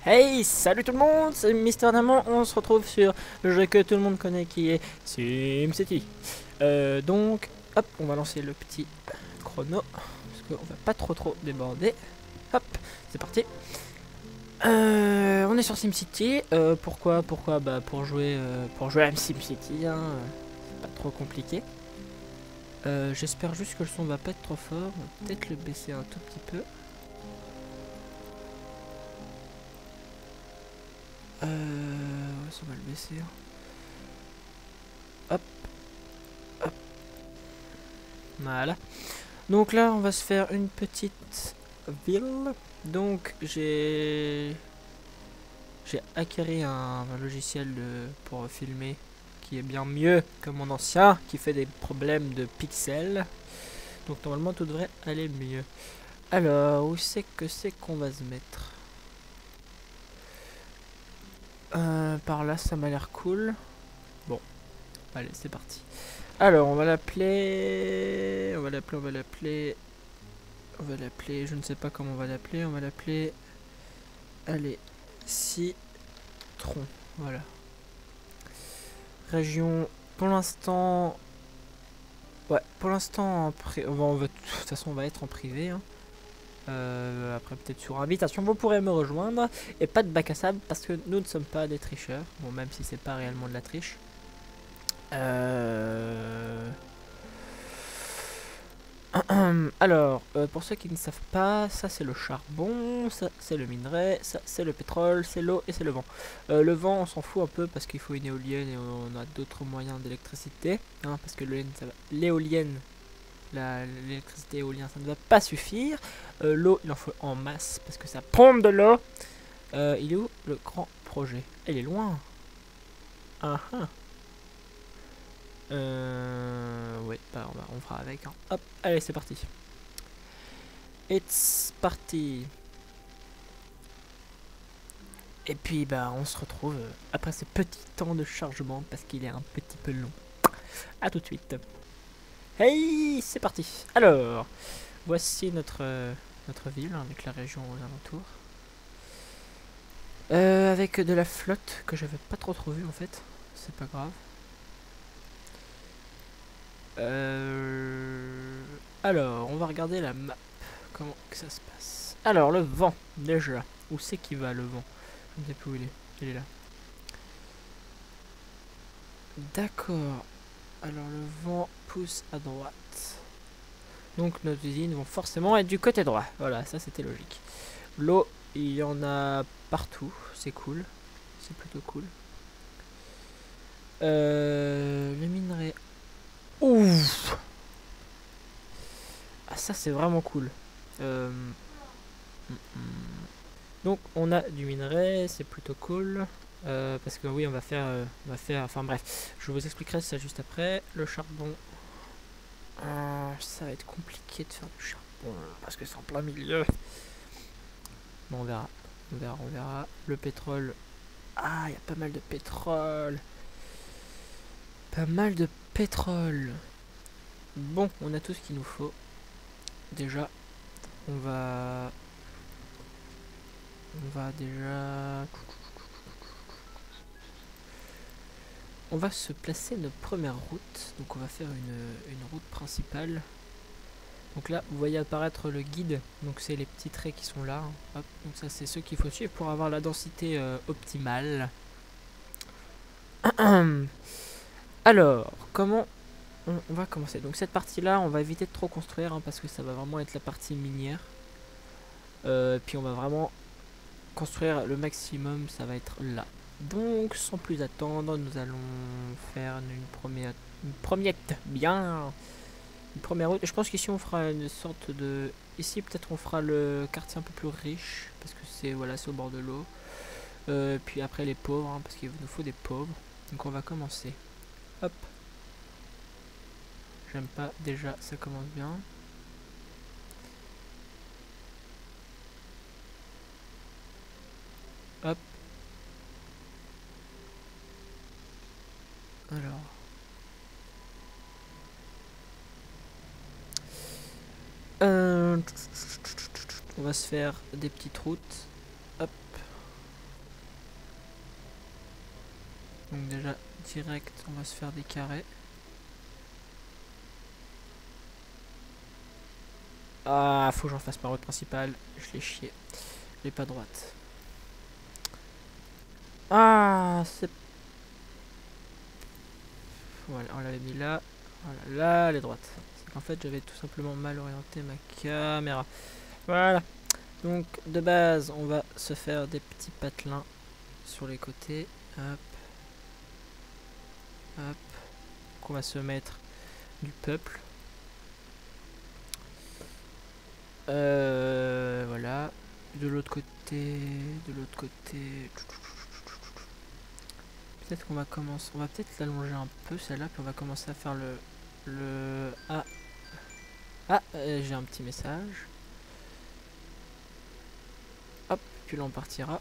Hey, salut tout le monde, c'est Mister Diamant, on se retrouve sur le jeu que tout le monde connaît qui est SimCity. Donc, hop, on va lancer le petit chrono, parce qu'on va pas trop déborder. Hop, c'est parti. On est sur SimCity, pourquoi bah pour jouer à SimCity, hein, c'est pas trop compliqué. J'espère juste que le son va pas être trop fort, on va peut-être le baisser un tout petit peu. Ouais, ça va le baisser. Hop, hop. Voilà. Donc là, on va se faire une petite ville. Donc j'ai acquéri un logiciel pour filmer qui est bien mieux que mon ancien, qui fait des problèmes de pixels. Donc normalement, tout devrait aller mieux. Alors, où c'est qu'on va se mettre? Par là, ça m'a l'air cool. Bon, allez, c'est parti. Alors, on va l'appeler, je ne sais pas comment on va l'appeler, allez, Citron, voilà. Région, pour l'instant, ouais, pour l'instant, de toute façon, on va être en privé, hein. Après, peut-être sur invitation, vous pourrez me rejoindre, et pas de bac à sable, parce que nous ne sommes pas des tricheurs, bon, même si c'est pas réellement de la triche. Alors, pour ceux qui ne savent pas, ça c'est le charbon, ça c'est le minerai, ça c'est le pétrole, c'est l'eau et c'est le vent. Le vent, on s'en fout un peu parce qu'il faut une éolienne et on a d'autres moyens d'électricité. Hein, parce que l'éolienne, l'électricité éolienne, ça ne va pas suffire. L'eau, il en faut en masse parce que ça pompe de l'eau. Il est où le grand projet? Il est loin. Ah ah. Ouais, bah, on fera avec. Hein. Hop, allez, c'est parti. It's parti. Et puis, bah, on se retrouve après ce petit temps de chargement parce qu'il est un petit peu long. A tout de suite. Hey, c'est parti. Alors, voici notre ville avec la région aux alentours. Avec de la flotte que j'avais pas trop vue en fait. C'est pas grave. Alors, on va regarder la map. Comment que ça se passe? Alors, le vent, déjà. Où c'est qu'il va, le vent? Je ne sais plus où il est. Il est là. D'accord. Alors, le vent pousse à droite. Donc, nos usines vont forcément être du côté droit. Voilà, ça, c'était logique. L'eau, il y en a partout. C'est cool. C'est plutôt cool. Le minerai. Ouf! Ah, ça, c'est vraiment cool. Donc on a du minerai, c'est plutôt cool. Parce que oui, on va faire, enfin bref, je vous expliquerai ça juste après. Le charbon, ça va être compliqué de faire du charbon parce que c'est en plein milieu. Bon, on verra, on verra. Le pétrole, ah, il y a pas mal de pétrole, Bon, on a tout ce qu'il nous faut. Déjà, on va déjà... On va se placer notre première route. Donc on va faire une route principale. Donc là, vous voyez apparaître le guide. Donc c'est les petits traits qui sont là. Hop. Donc ça, c'est ceux qu'il faut suivre pour avoir la densité optimale. Alors, comment on va commencer? Donc cette partie-là, on va éviter de trop construire hein, parce que ça va vraiment être la partie minière. Puis on va vraiment construire le maximum, ça va être là. Donc sans plus attendre, nous allons faire une premiette, bien, une première route. Je pense qu'ici on fera une sorte de, ici peut-être on fera le quartier un peu plus riche parce que c'est voilà, c'est au bord de l'eau. Puis après les pauvres hein, parce qu'il nous faut des pauvres. Donc on va commencer. Hop. J'aime pas déjà, ça commence bien. Hop. Alors. On va se faire des petites routes. Hop. Donc déjà, direct, on va se faire des carrés. Ah, faut que j'en fasse ma route principale. Je l'ai chié. Je l'ai pas droite. Ah, c'est... Voilà, on l'avait mis là. Voilà, là, elle est droite. C'est qu'en fait, j'avais tout simplement mal orienté ma caméra. Voilà. Donc, de base, on va se faire des petits patelins sur les côtés. Hop. Hop. Donc, on va se mettre du peuple. Voilà. De l'autre côté. De l'autre côté. Peut-être qu'on va commencer. On va peut-être l'allonger un peu celle-là. Puis on va commencer à faire le... Ah. Ah, j'ai un petit message. Hop, puis là on partira.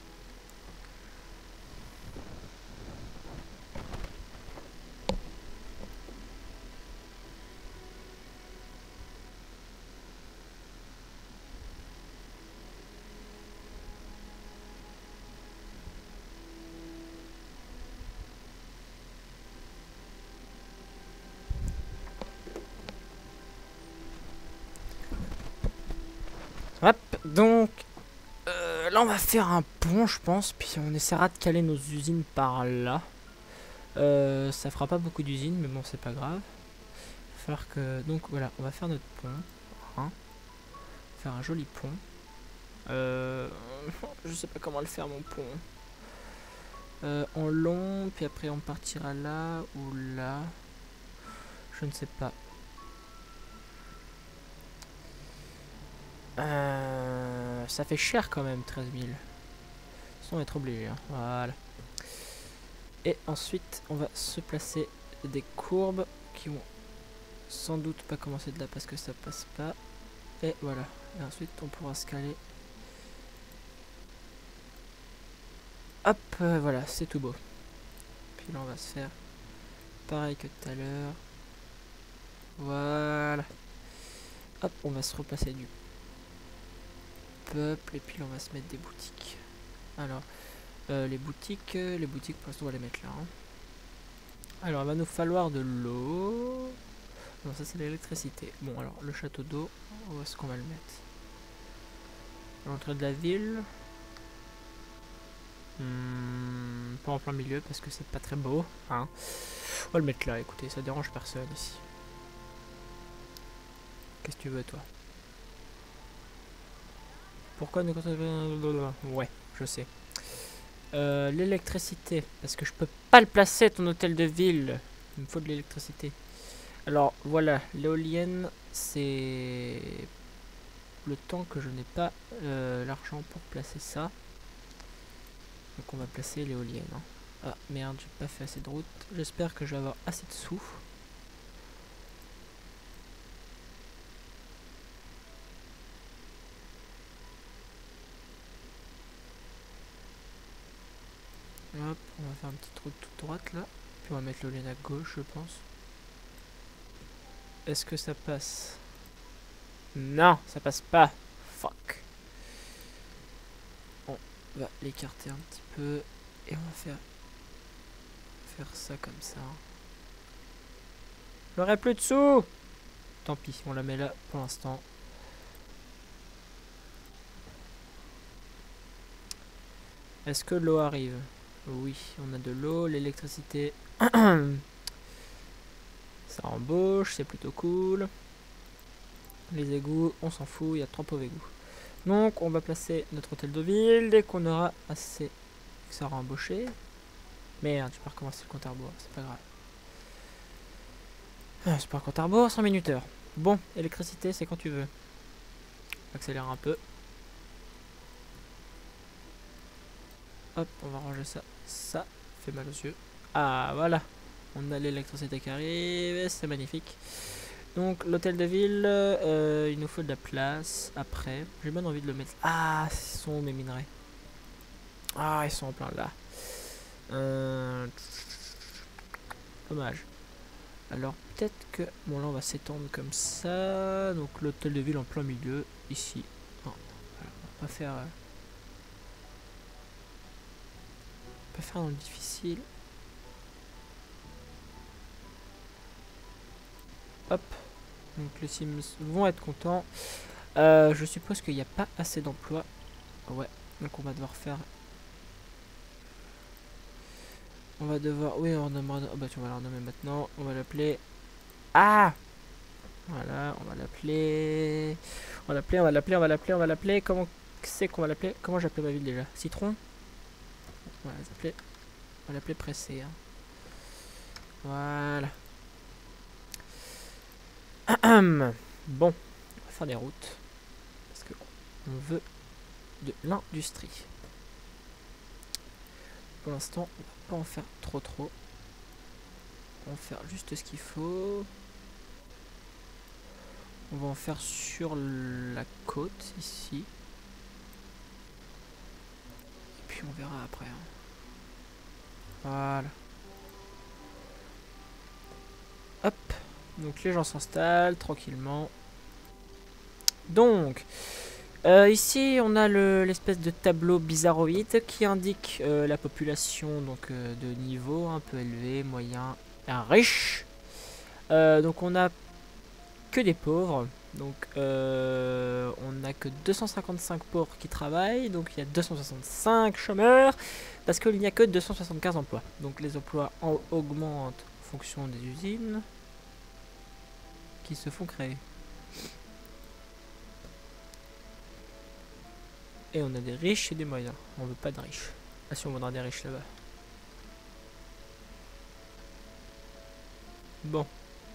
Hop, donc là on va faire un pont je pense, puis on essaiera de caler nos usines par là. Ça fera pas beaucoup d'usines, mais bon c'est pas grave. Il va falloir que... Donc voilà, on va faire notre pont. Hein. Faire un joli pont. Je sais pas comment le faire mon pont. En long, puis après on partira là ou là. Je ne sais pas. Ça fait cher quand même, 13 000. On va être obligé, hein. Voilà. Et ensuite, on va se placer des courbes qui vont sans doute pas commencer de là parce que ça passe pas. Et voilà. Et ensuite, on pourra se caler. Hop, voilà, c'est tout beau. Puis là, on va se faire pareil que tout à l'heure. Voilà. Hop, on va se replacer du peuple et puis là, on va se mettre des boutiques. Alors, les boutiques pour l'instant, on va les mettre là. Hein. Alors, il va nous falloir de l'eau. Non, ça c'est l'électricité. Bon, alors, le château d'eau, où est-ce qu'on va le mettre? À l'entrée de la ville. Pas en plein milieu parce que c'est pas très beau. Hein. On va le mettre là, écoutez, ça dérange personne ici. Qu'est-ce que tu veux, toi? Pourquoi ne... Ouais, je sais. L'électricité, parce que je peux pas le placer, ton hôtel de ville. Il me faut de l'électricité. Alors, voilà, l'éolienne, c'est le temps que je n'ai pas l'argent pour placer ça. Donc on va placer l'éolienne. Hein. Ah merde, j'ai pas fait assez de route. J'espère que je vais avoir assez de sous. Hop, on va faire une petite route toute droite là. Puis on va mettre l'éolienne à gauche, je pense. Est-ce que ça passe? Non, ça passe pas. Fuck. On va l'écarter un petit peu. Et on va faire ça comme ça. J'aurai plus de sous. Tant pis, on la met là pour l'instant. Est-ce que l'eau arrive? Oui, on a de l'eau, l'électricité. Ça embauche, c'est plutôt cool. Les égouts, on s'en fout, il y a trop pauvres égouts. Donc on va placer notre hôtel de ville dès qu'on aura assez que ça aura embauché. Merde, je peux recommencer le compte à rebours, c'est pas grave. C'est pas un compte à rebours, 100 minuteur. Bon, électricité, c'est quand tu veux. Accélère un peu. Hop, on va ranger ça. Ça fait mal aux yeux. Ah, voilà. On a l'électricité qui arrive, c'est magnifique. Donc, l'hôtel de ville, il nous faut de la place. Après, j'ai bien envie de le mettre. Ah, ils sont où mes minerais? Ah, ils sont en plein là. Dommage. Alors, peut-être que... Bon, là, on va s'étendre comme ça. Donc, l'hôtel de ville en plein milieu, ici. Oh, voilà, on va pas faire... pas faire dans le difficile. Hop. Donc les Sims vont être contents. Je suppose qu'il n'y a pas assez d'emplois. Ouais. Donc on va devoir faire... On va devoir... Oui, on nommera... Oh bah tu vas la renommer maintenant. On va l'appeler... Ah! Voilà, on va l'appeler... On va l'appeler... Comment c'est qu'on va l'appeler? Comment j'appelle ma ville déjà? Citron? On va l'appeler Pressé. Hein. Voilà. Bon, on va faire des routes. Parce que on veut de l'industrie. Pour l'instant, on va pas en faire trop. On va faire juste ce qu'il faut. On va en faire sur la côte, ici. Et puis on verra après. Hein. Voilà. Hop. Donc les gens s'installent tranquillement. Donc, ici on a l'espèce de tableau bizarroïde qui indique la population donc, de niveau un peu élevé, moyen, riche. Donc on a que des pauvres. Donc on n'a que 255 pauvres qui travaillent. Donc il y a 265 chômeurs. Parce qu'il n'y a que 275 emplois. Donc les emplois augmentent en fonction des usines qui se font créer. Et on a des riches et des moyens. On veut pas de riches. Ah si, on voudra des riches là-bas. Bon.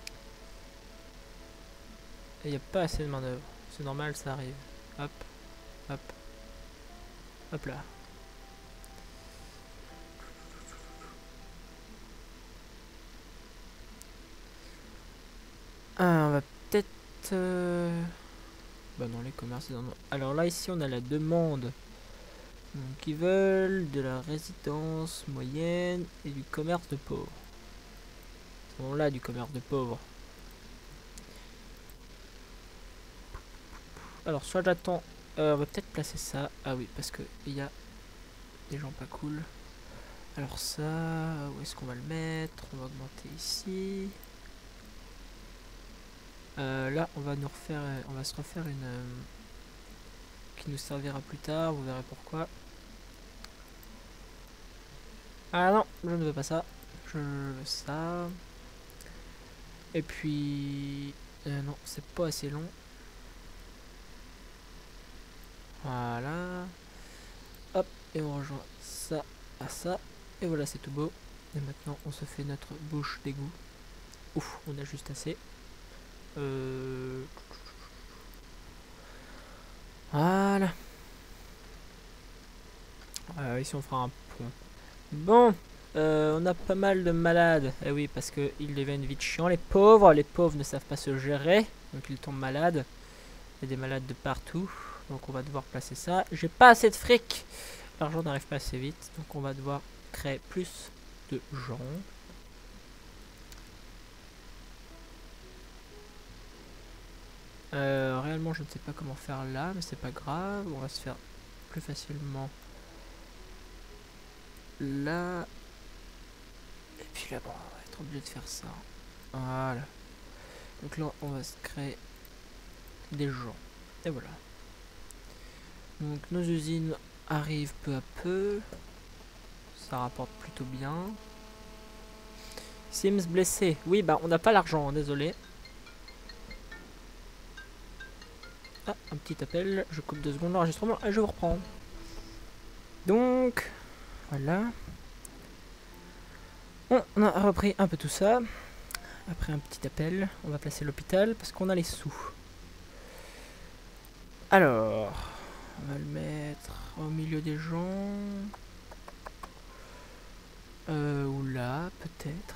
Il n'y a pas assez de main d'œuvre. C'est normal, ça arrive. Hop, hop, hop là. Ah, on va peut-être... Bah non, les commerces... Alors là, ici, on a la demande. Donc, ils veulent de la résidence moyenne et du commerce de pauvres. Bon, là, du commerce de pauvres. Alors, soit j'attends... on va peut-être placer ça. Ah oui, parce que il y a des gens pas cool. Alors ça, où est-ce qu'on va le mettre? On va augmenter ici. Là, on va se refaire une qui nous servira plus tard. Vous verrez pourquoi. Ah non, je ne veux pas ça. Je veux ça. Et puis, non, c'est pas assez long. Voilà. Hop, et on rejoint ça à ça. Et voilà, c'est tout beau. Et maintenant, on se fait notre bouche d'égout. Ouf, on a juste assez. Voilà. Ici, on fera un pont. Bon, on a pas mal de malades. Eh oui, parce qu'ils deviennent vite chiants. Les pauvres ne savent pas se gérer. Donc ils tombent malades. Il y a des malades de partout. Donc on va devoir placer ça. J'ai pas assez de fric. L'argent n'arrive pas assez vite. Donc on va devoir créer plus de gens. Réellement, je ne sais pas comment faire là. Mais c'est pas grave. On va se faire plus facilement là. Et puis là, bon, on va être obligé de faire ça. Voilà. Donc là, on va se créer des gens. Et voilà. Donc nos usines arrivent peu à peu. Ça rapporte plutôt bien. Sims blessé. Oui, bah on n'a pas l'argent, hein, désolé. Ah, un petit appel. Je coupe 2 secondes l'enregistrement et je vous reprends. Donc, voilà. On a repris un peu tout ça. Après un petit appel, on va placer l'hôpital parce qu'on a les sous. Alors, on va le mettre au milieu des gens. Ou là, peut-être.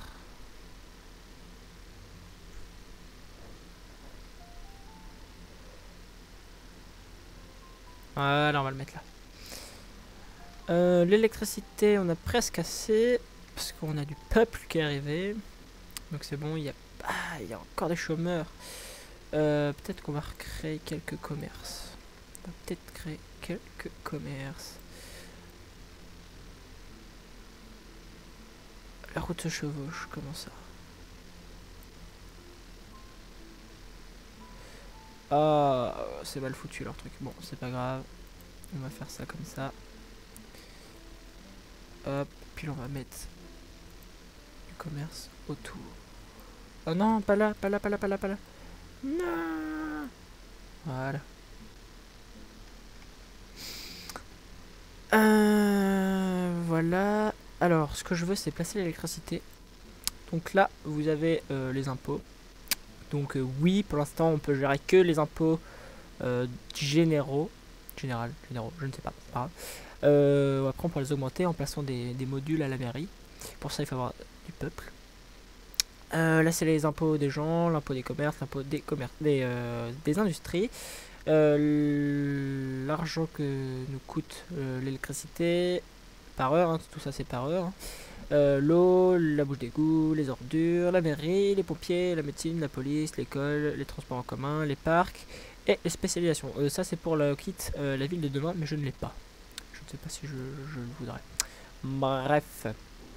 Voilà, on va le mettre là. L'électricité, on a presque assez. Parce qu'on a du peuple qui est arrivé. Donc c'est bon, il y a encore des chômeurs. Peut-être qu'on va recréer quelques commerces. On va peut-être créer quelques commerces. La route se chevauche, comment ça? Ah, c'est mal foutu leur truc. Bon, c'est pas grave. On va faire ça comme ça. Hop, puis on va mettre du commerce autour. Oh non, pas là, pas là, pas là, pas là, pas là. Non. Voilà. Voilà. Alors, ce que je veux, c'est placer l'électricité. Donc là, vous avez les impôts. Donc oui, pour l'instant, on peut gérer que les impôts généraux. Généraux, je ne sais pas. Pas grave. Après, on peut les augmenter en plaçant des modules à la mairie. Pour ça, il faut avoir du peuple. Là, c'est les impôts des gens, l'impôt des commerces, l'impôt des industries. L'argent que nous coûte l'électricité par heure, hein, tout ça c'est par heure. L'eau, la bouche d'égout, les ordures, la mairie, les pompiers, la médecine, la police, l'école, les transports en commun, les parcs et les spécialisations. Ça c'est pour le kit la ville de demain, mais je ne l'ai pas. Je ne sais pas si je le voudrais. Bref.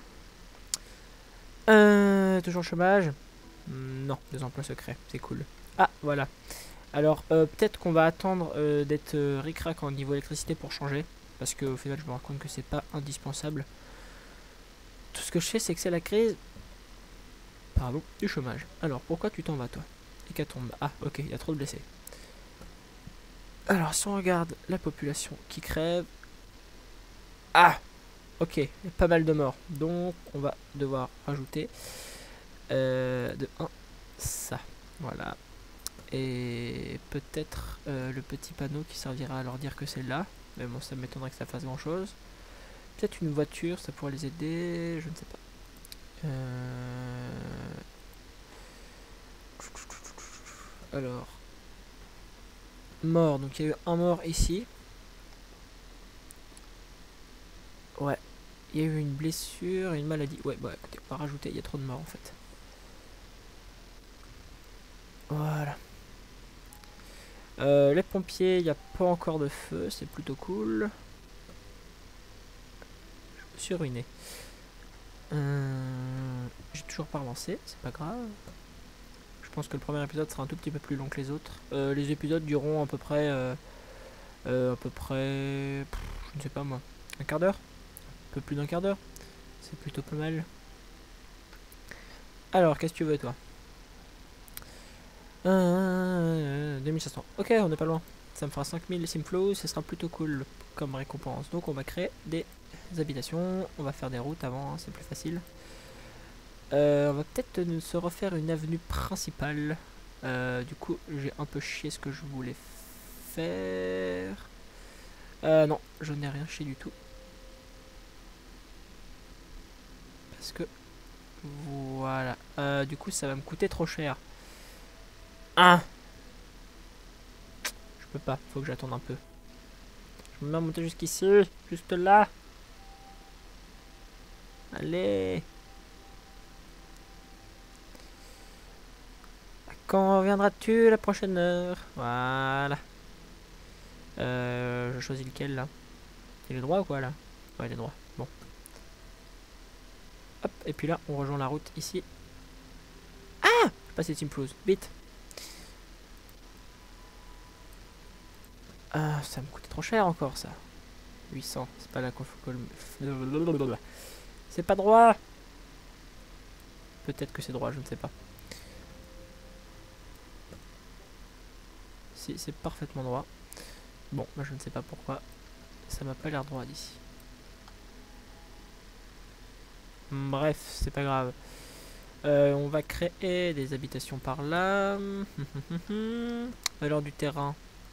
Toujours chômage? Non, des emplois secrets, c'est cool. Ah, voilà. Alors, peut-être qu'on va attendre d'être ric-rac en niveau électricité pour changer. Parce qu'au final, je me rends compte que c'est pas indispensable. Tout ce que je fais, c'est que c'est la crise. Pardon, du chômage. Alors, pourquoi tu t'en vas, toi? Hécatombe. Ah, ok, il y a trop de blessés. Alors, si on regarde la population qui crève. Ah! Ok, il y a pas mal de morts. Donc, on va devoir rajouter de 1 ça. Voilà. Et peut-être le petit panneau qui servira à leur dire que c'est là. Mais bon, ça m'étonnerait que ça fasse grand chose. Peut-être une voiture, ça pourrait les aider. Je ne sais pas. Alors. Mort. Donc il y a eu un mort ici. Ouais. Il y a eu une blessure et une maladie. Ouais, bah écoutez, on va rajouter. Il y a trop de morts en fait. Voilà. Les pompiers, il n'y a pas encore de feu. C'est plutôt cool. Je me suis ruiné. J'ai toujours pas relancé. C'est pas grave. Je pense que le premier épisode sera un tout petit peu plus long que les autres. Les épisodes dureront à peu près, je ne sais pas moi, un quart d'heure, un peu plus d'un quart d'heure. C'est plutôt pas mal. Alors, qu'est-ce que tu veux toi? 2500. Ok, on n'est pas loin. Ça me fera 5000 simflow, ce sera plutôt cool comme récompense. Donc on va créer des habitations, on va faire des routes avant, hein, c'est plus facile. On va peut-être se refaire une avenue principale. Du coup, j'ai un peu chié ce que je voulais faire. Non, je n'ai rien chié du tout. Parce que... Voilà. Du coup, ça va me coûter trop cher. Ah! Je peux pas, faut que j'attende un peu. Je me mets à monter jusqu'ici, juste là. Allez! Quand reviendras-tu la prochaine heure? Voilà. Je choisis lequel là? Il est droit ou quoi là? Ouais, il est droit. Bon. Hop, et puis là, on rejoint la route ici. Ah! Je passe les Teamflows, vite! Ah, ça me coûtait trop cher encore ça. 800, c'est pas là qu'il faut que le... C'est pas droit! Peut-être que c'est droit, je ne sais pas. Si, c'est parfaitement droit. Bon, moi je ne sais pas pourquoi. Ça m'a pas l'air droit d'ici. Bref, c'est pas grave. On va créer des habitations par là. Valeur du terrain.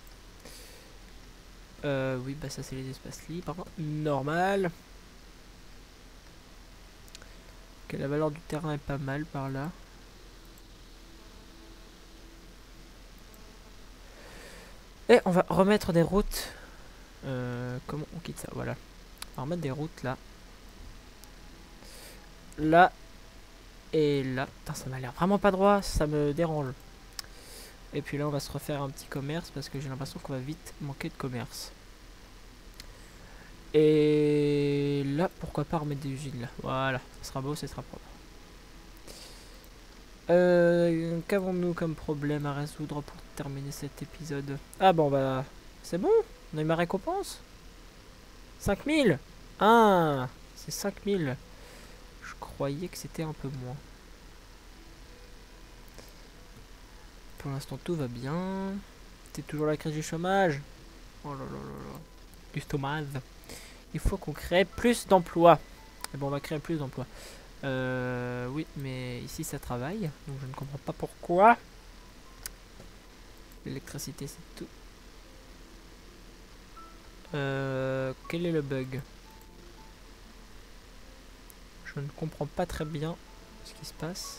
Oui, bah ça c'est les espaces libres. Normal. Ok, la valeur du terrain est pas mal par là. Et on va remettre des routes. Comment on quitte ça? Voilà. On va remettre des routes là. Là. Et là. Putain, ça m'a l'air vraiment pas droit. Ça me dérange. Et puis là, on va se refaire un petit commerce parce que j'ai l'impression qu'on va vite manquer de commerce. Et là, pourquoi pas remettre des usines là. Voilà. Ça sera beau, ça sera propre. Qu'avons-nous comme problème à résoudre pour terminer cet épisode? Ah bon, bah, c'est bon, on a eu ma récompense. 5000. Ah, c'est 5000. Je croyais que c'était un peu moins. Pour l'instant, tout va bien. C'est toujours la crise du chômage. Oh là là là là. Du chômage. Il faut qu'on crée plus d'emplois. Et bon, on va créer plus d'emplois. Oui, mais ici ça travaille, donc je ne comprends pas pourquoi. L'électricité, c'est tout. Quel est le bug? Je ne comprends pas très bien ce qui se passe.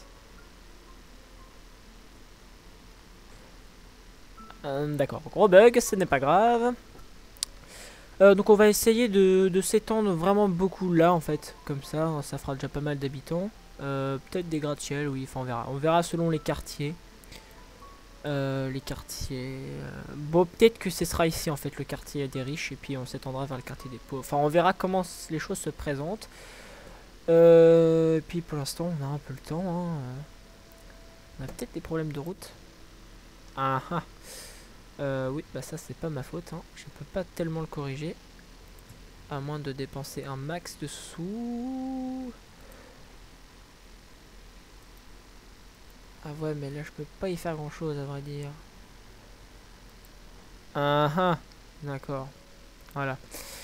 D'accord, gros bug, ce n'est pas grave. Donc on va essayer de s'étendre vraiment beaucoup là en fait, comme ça fera déjà pas mal d'habitants. Peut-être des gratte-ciel, oui, enfin on verra selon les quartiers. Bon, peut-être que ce sera ici en fait le quartier des riches et puis on s'étendra vers le quartier des pauvres. Enfin on verra comment les choses se présentent. Et puis pour l'instant on a un peu le temps, hein. On a peut-être des problèmes de route. Ah ah. Oui, bah ça c'est pas ma faute, hein. Je peux pas tellement le corriger. À moins de dépenser un max de sous. Ah ouais, mais là je peux pas y faire grand chose à vrai dire. Ah ah. D'accord. Voilà.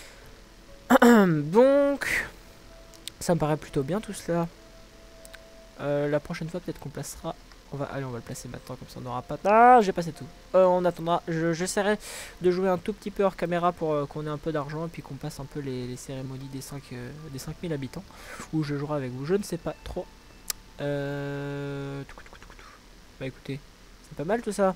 Donc, ça me paraît plutôt bien tout cela. La prochaine fois peut-être qu'on placera. Allez, on va le placer maintenant, comme ça on n'aura pas. Ah, j'ai passé tout. On attendra. J'essaierai de jouer un tout petit peu hors caméra pour qu'on ait un peu d'argent et puis qu'on passe un peu les cérémonies des 5000 habitants. Où je jouerai avec vous. Je ne sais pas trop. Bah écoutez, c'est pas mal tout ça.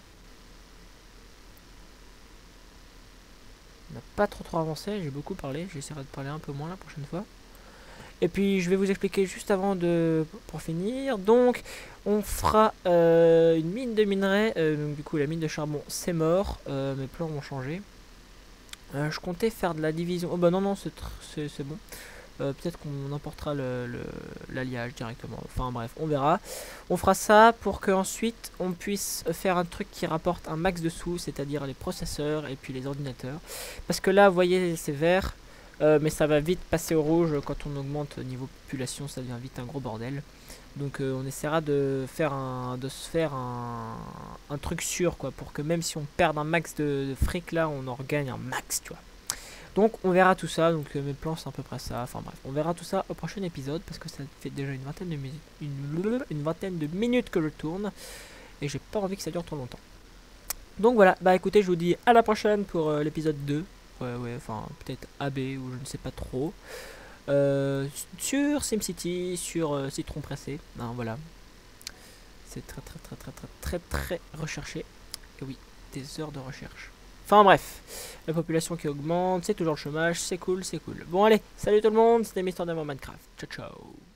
On n'a pas trop avancé. J'ai beaucoup parlé. J'essaierai de parler un peu moins la prochaine fois. Et puis je vais vous expliquer juste avant pour finir. Donc on fera une mine de minerai. Donc du coup la mine de charbon c'est mort. Mes plans vont changer. Je comptais faire de la division. Oh bah non c'est bon. Peut-être qu'on importera l'alliage directement. Enfin bref, on verra. On fera ça pour qu'ensuite on puisse faire un truc qui rapporte un max de sous, c'est-à-dire les processeurs et puis les ordinateurs. Parce que là, vous voyez, c'est vert. Mais ça va vite passer au rouge quand on augmente niveau population, ça devient vite un gros bordel. Donc on essaiera de se faire un truc sûr quoi, pour que même si on perd un max de fric là, on en regagne un max, tu vois. Donc on verra tout ça, donc mes plans c'est à peu près ça, enfin bref, on verra tout ça au prochain épisode parce que ça fait déjà une vingtaine de minutes que je tourne et j'ai pas envie que ça dure trop longtemps. Donc voilà, bah écoutez, je vous dis à la prochaine pour l'épisode 2. Ouais, enfin peut-être AB ou je ne sais pas trop. Sur SimCity, sur Citron Pressé. Non, voilà. C'est très recherché. Et oui, des heures de recherche. Enfin bref, la population qui augmente, c'est toujours le chômage, c'est cool, c'est cool. Bon allez, salut tout le monde, c'était Mister Demo Minecraft. Ciao ciao.